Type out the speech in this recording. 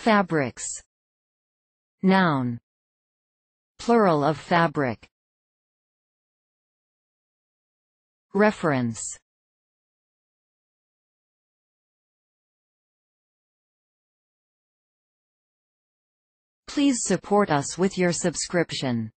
Fabrics. Noun. Plural of fabric. Reference. Please support us with your subscription.